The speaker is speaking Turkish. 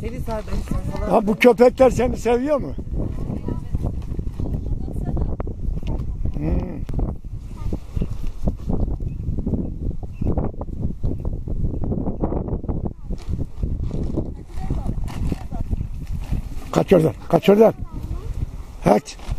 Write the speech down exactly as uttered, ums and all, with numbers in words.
Deli sahibi falan. Ha, bu köpekler seni seviyor mu? Hmm. Kaç oradan, kaç oradan. Kaç.